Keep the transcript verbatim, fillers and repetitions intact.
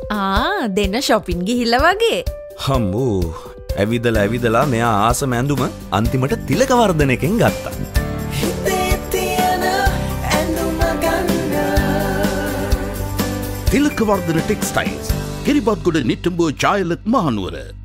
ආ දෙන්න shopping ගිහිල්ලා වගේ. හම්බෝ ඇවිදලා ඇවිදලා මෙයා ආසම ඇඳුම අන්තිමට තිලකවර්ධන එකෙන් ගත්තා. Thilakawardana Textiles, Kiribatgoda Nittambo Chayalak Mahanuwara.